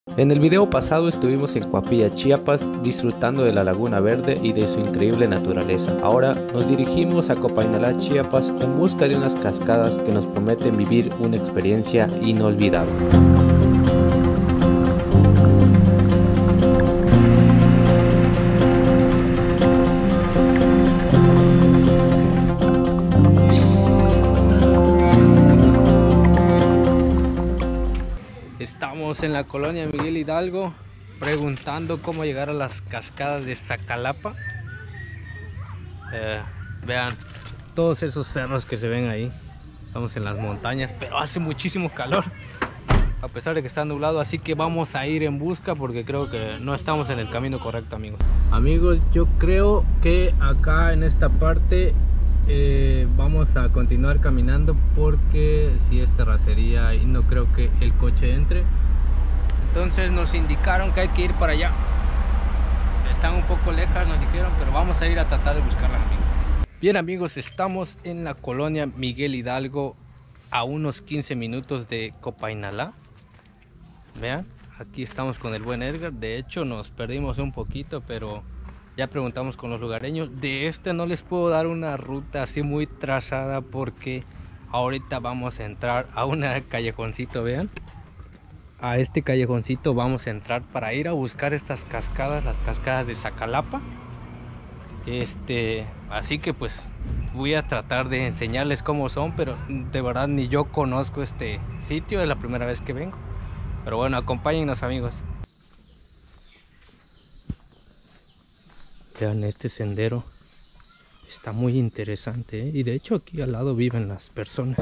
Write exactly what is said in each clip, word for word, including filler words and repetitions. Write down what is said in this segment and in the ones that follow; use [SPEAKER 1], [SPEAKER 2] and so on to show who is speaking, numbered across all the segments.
[SPEAKER 1] En el video pasado estuvimos en Coapilla, Chiapas, disfrutando de la Laguna Verde y de su increíble naturaleza. Ahora nos dirigimos a Copainalá, Chiapas, en busca de unas cascadas que nos prometen vivir una experiencia inolvidable. Estamos en la colonia Miguel Hidalgo preguntando cómo llegar a las cascadas de Zacalapa. Eh, vean todos esos cerros que se ven ahí. Estamos en las montañas, pero hace muchísimo calor a pesar de que está nublado, así que vamos a ir en busca porque creo que no estamos en el camino correcto, amigos. Amigos, yo creo que acá en esta parte eh, vamos a continuar caminando porque si es terracería y no creo que el coche entre. Entonces nos indicaron que hay que ir para allá. Están un poco lejas, nos dijeron, pero vamos a ir a tratar de buscarla, amigos. Bien, amigos, estamos en la colonia Miguel Hidalgo, a unos quince minutos de Copainalá. Vean, aquí estamos con el buen Edgar. De hecho nos perdimos un poquito, pero ya preguntamos con los lugareños. De este no les puedo dar una ruta así muy trazada porque ahorita vamos a entrar a un callejoncito. Vean, a este callejoncito vamos a entrar para ir a buscar estas cascadas, las cascadas de Zacalapa. Este, así que pues voy a tratar de enseñarles cómo son, pero de verdad ni yo conozco este sitio, es la primera vez que vengo. Pero bueno, acompáñennos, amigos. Vean este sendero, está muy interesante, ¿eh? Y de hecho aquí al lado viven las personas.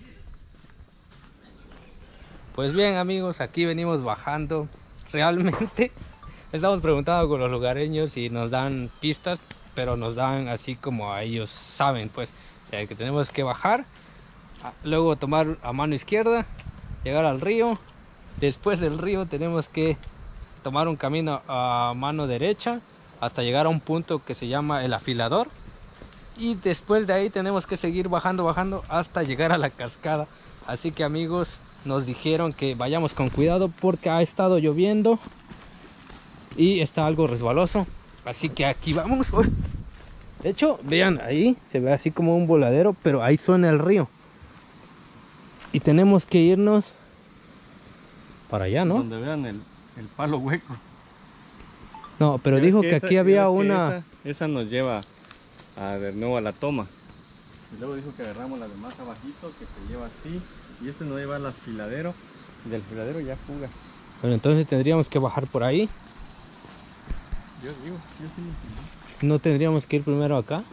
[SPEAKER 1] Pues bien, amigos, aquí venimos bajando. Realmente estamos preguntando con los lugareños y nos dan pistas, pero nos dan así como a ellos saben, pues, o sea, que tenemos que bajar, luego tomar a mano izquierda, llegar al río. Después del río tenemos que tomar un camino a mano derecha hasta llegar a un punto que se llama el afilador, y después de ahí tenemos que seguir bajando bajando hasta llegar a la cascada. Así que, amigos, nos dijeron que vayamos con cuidado porque ha estado lloviendo y está algo resbaloso, así que aquí vamos. De hecho, vean, ahí se ve así como un voladero, pero ahí suena el río y tenemos que irnos para allá, ¿no?
[SPEAKER 2] Donde vean el, el palo hueco.
[SPEAKER 1] No, pero dijo que, que esa, aquí había una...
[SPEAKER 2] Esa, esa nos lleva a, de nuevo a la toma. Y luego dijo que agarramos la de más abajito, que se lleva así. Y este nos lleva al afiladero. Y del afiladero ya fuga.
[SPEAKER 1] Bueno, entonces tendríamos que bajar por ahí.
[SPEAKER 2] Yo digo, yo sí.
[SPEAKER 1] ¿No tendríamos que ir primero acá?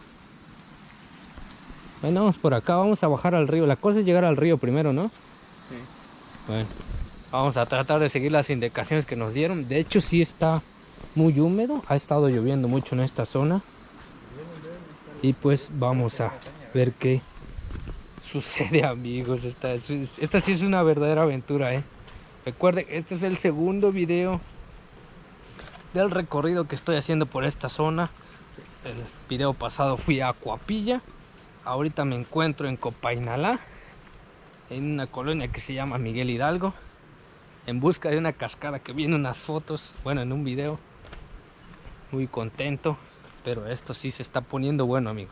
[SPEAKER 1] Bueno, vamos por acá, vamos a bajar al río. La cosa es llegar al río primero, ¿no?
[SPEAKER 2] Sí.
[SPEAKER 1] Bueno, vamos a tratar de seguir las indicaciones que nos dieron. De hecho sí está muy húmedo, ha estado lloviendo mucho en esta zona. Y pues vamos a ver qué sucede, amigos. Esta, esta sí es una verdadera aventura, ¿eh? Recuerden, este es el segundo video del recorrido que estoy haciendo por esta zona. El video pasado fui a Coapilla. Ahorita me encuentro en Copainalá, en una colonia que se llama Miguel Hidalgo, en busca de una cascada que vi en unas fotos, bueno, en un video. Muy contento, pero esto sí se está poniendo bueno, amigos.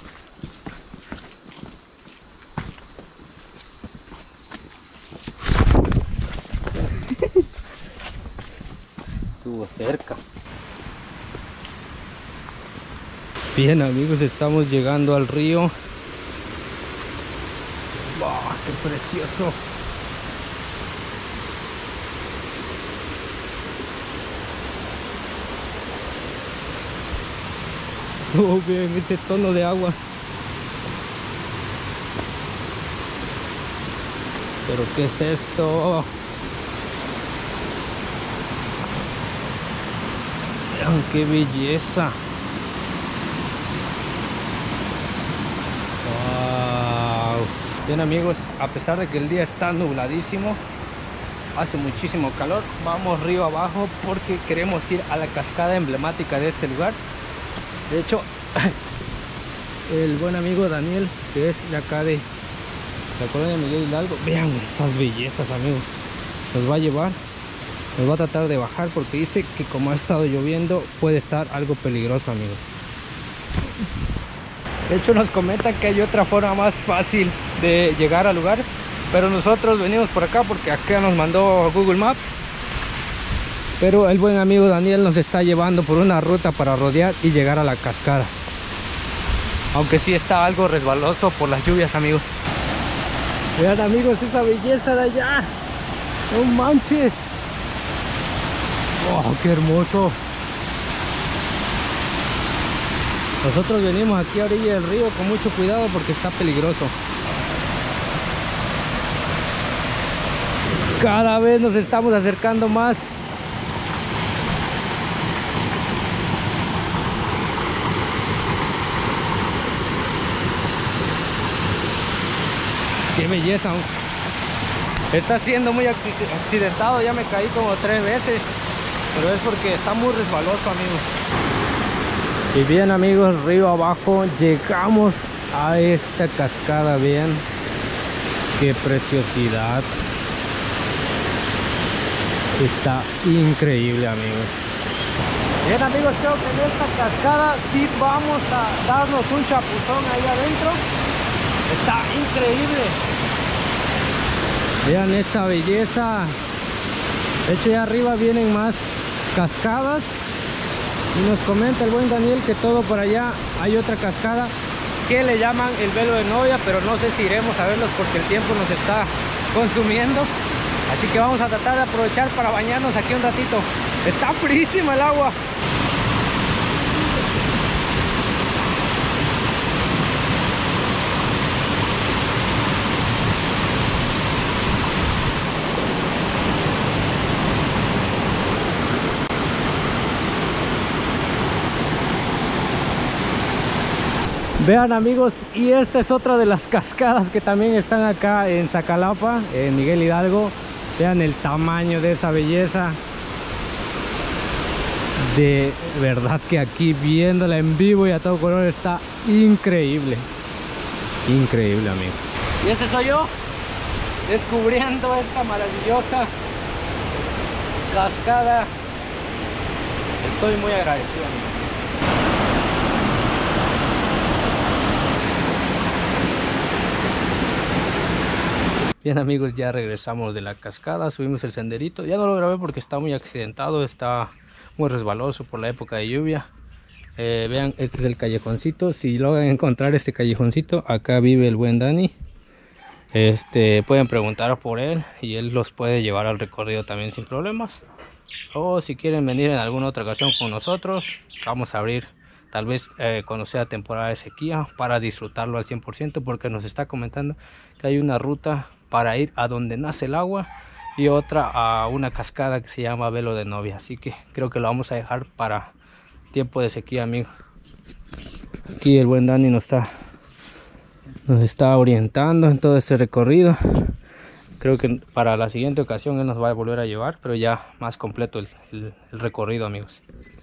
[SPEAKER 1] Estuvo cerca. Bien, amigos, estamos llegando al río. ¡Wow! ¡Qué precioso! Oh, vean este tono de agua. ¿Pero qué es esto? Vean qué belleza. Wow. Bien, amigos, a pesar de que el día está nubladísimo, hace muchísimo calor, vamos río abajo porque queremos ir a la cascada emblemática de este lugar. De hecho, el buen amigo Daniel, que es de acá de la colonia Miguel Hidalgo, vean esas bellezas, amigos, nos va a llevar Nos va a tratar de bajar porque dice que como ha estado lloviendo puede estar algo peligroso, amigos. De hecho nos comentan que hay otra forma más fácil de llegar al lugar, pero nosotros venimos por acá porque acá nos mandó Google Maps. Pero el buen amigo Daniel nos está llevando por una ruta para rodear y llegar a la cascada. Aunque sí está algo resbaloso por las lluvias, amigos. Vean, amigos, esa belleza de allá. No manches. Oh, qué hermoso. Nosotros venimos aquí a orilla del río con mucho cuidado porque está peligroso. Cada vez nos estamos acercando más. Qué belleza. Está siendo muy accidentado, ya me caí como tres veces, pero es porque está muy resbaloso, amigos. Y bien, amigos, río abajo llegamos a esta cascada. Vean qué preciosidad. Está increíble, amigos. Bien, amigos, creo que en esta cascada sí vamos a darnos un chapuzón ahí adentro. Está increíble. Vean esta belleza. De hecho, allá arriba vienen más cascadas. Y nos comenta el buen Daniel que todo por allá hay otra cascada que le llaman el velo de novia, pero no sé si iremos a verlos porque el tiempo nos está consumiendo. Así que vamos a tratar de aprovechar para bañarnos aquí un ratito. Está frísima el agua. Vean, amigos, y esta es otra de las cascadas que también están acá en Zacalapa, en Miguel Hidalgo. Vean el tamaño de esa belleza. De verdad que aquí viéndola en vivo y a todo color está increíble. Increíble, amigos. Y ese soy yo, descubriendo esta maravillosa cascada. Estoy muy agradecido, amigos. Bien, amigos, ya regresamos de la cascada, subimos el senderito. Ya no lo grabé porque está muy accidentado, está muy resbaloso por la época de lluvia. Eh, vean, este es el callejoncito. Si logran encontrar este callejoncito, acá vive el buen Dani. Este, pueden preguntar por él y él los puede llevar al recorrido también sin problemas. O si quieren venir en alguna otra ocasión con nosotros, vamos a abrir tal vez eh, cuando sea temporada de sequía para disfrutarlo al cien por ciento, porque nos está comentando que hay una ruta para ir a donde nace el agua y otra a una cascada que se llama Velo de Novia. Así que creo que lo vamos a dejar para tiempo de sequía, amigo. Aquí el buen Dani nos está nos está orientando en todo este recorrido. Creo que para la siguiente ocasión él nos va a volver a llevar, pero ya más completo el, el, el recorrido, amigos.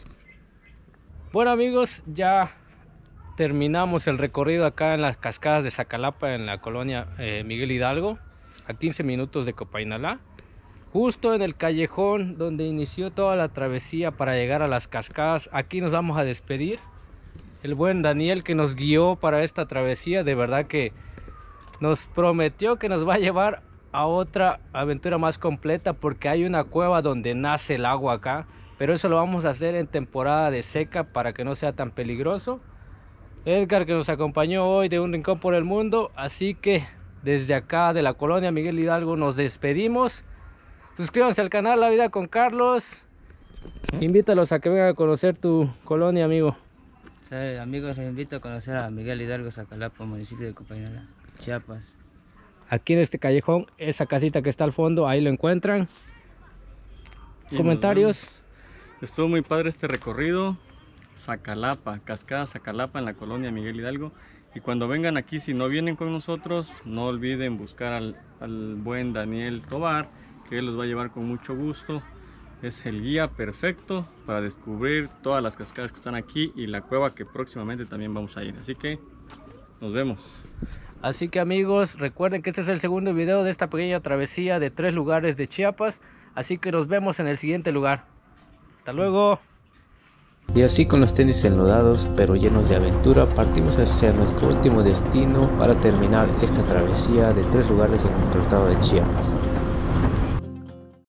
[SPEAKER 1] Bueno, amigos, ya terminamos el recorrido acá en las cascadas de Zacalapa, en la colonia eh, Miguel Hidalgo, a quince minutos de Copainalá, justo en el callejón donde inició toda la travesía para llegar a las cascadas. Aquí nos vamos a despedir. El buen Daniel, que nos guió para esta travesía, de verdad que nos prometió que nos va a llevar a otra aventura más completa, porque hay una cueva donde nace el agua acá, pero eso lo vamos a hacer en temporada de seca para que no sea tan peligroso. Edgar, que nos acompañó hoy de Un Rincón por el Mundo. Así que desde acá de la colonia Miguel Hidalgo nos despedimos. Suscríbanse al canal La Vida con Carlos. Invítalos a que vengan a conocer tu colonia, amigo.
[SPEAKER 3] Sí, amigos, les invito a conocer a Miguel Hidalgo, Zacalapa, municipio de Copainalá, Chiapas.
[SPEAKER 1] Aquí en este callejón, esa casita que está al fondo, ahí lo encuentran.
[SPEAKER 2] Y
[SPEAKER 1] comentarios.
[SPEAKER 2] Estuvo muy padre este recorrido. Zacalapa, cascada Zacalapa, en la colonia Miguel Hidalgo. Y cuando vengan aquí, si no vienen con nosotros, no olviden buscar al, al buen Daniel Tobar, que él los va a llevar con mucho gusto. Es el guía perfecto para descubrir todas las cascadas que están aquí y la cueva que próximamente también vamos a ir. Así que nos vemos.
[SPEAKER 1] Así que, amigos, recuerden que este es el segundo video de esta pequeña travesía de tres lugares de Chiapas. Así que nos vemos en el siguiente lugar. Hasta luego.
[SPEAKER 4] Y así, con los tenis enlodados pero llenos de aventura, partimos hacia nuestro último destino para terminar esta travesía de tres lugares en nuestro estado de Chiapas.